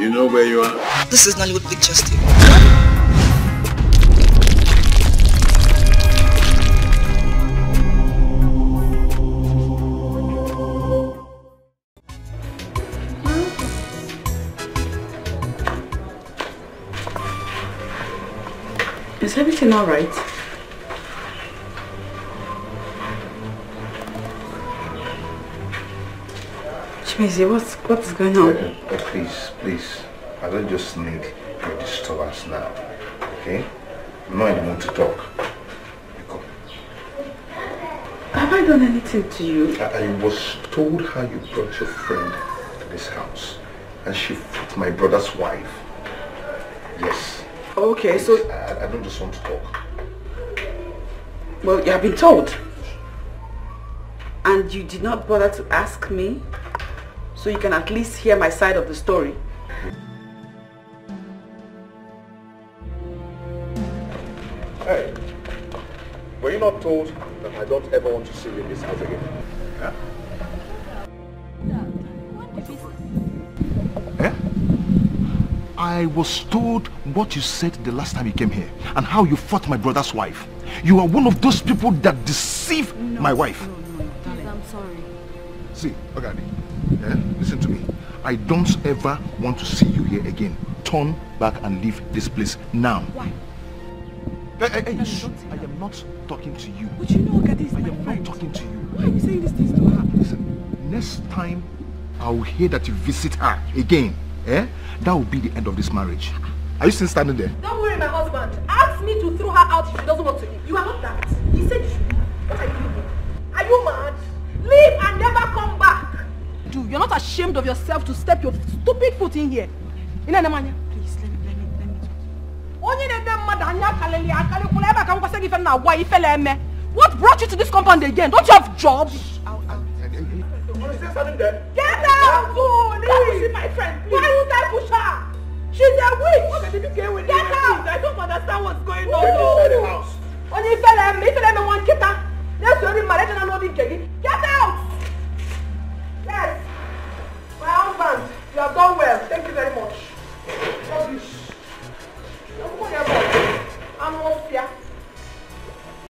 You know where you are? This is Nollywood Pictures TV. Is everything all right? Chimezi, what's going on? Please. I don't just need your disturbance now. Okay? I'm not in the mood to talk. You come. Have I done anything to you? I was told how you brought your friend to this house. And she fought my brother's wife. Yes. Okay, so... I don't just want to talk. Well, you have been told. And you did not bother to ask me, so you can at least hear my side of the story. Hey, were you not told that I don't ever want to see you in this house again? Huh? I was told what you said the last time you came here and how you fought my brother's wife. You are one of those people that deceive my wife. No, darling. I'm sorry. See, Ogani, listen to me. I don't ever want to see you here again. Turn back and leave this place now. Why? Hey, I am not talking to you. But you know, Ogani is my friend. I am not talking to you. Why are you saying these things to her? Listen, next time I'll hear that you visit her again, that will be the end of this marriage. Are you still standing there? Don't worry, my husband. Ask me to throw her out if she doesn't want to leave. You are not that. He said you should leave. What are you doing? Are you mad? Leave and never come back. Dude, you're not ashamed of yourself to step your stupid foot in here. Please, let me talk. What brought you to this compound again? Don't you have jobs? Get out! Leave! My friend, why would I push her? She's a witch! Get out! I don't understand what's going on. Get inside the house. Only fella, me one kita. Yes, you're in marriage and I'm not in Get out!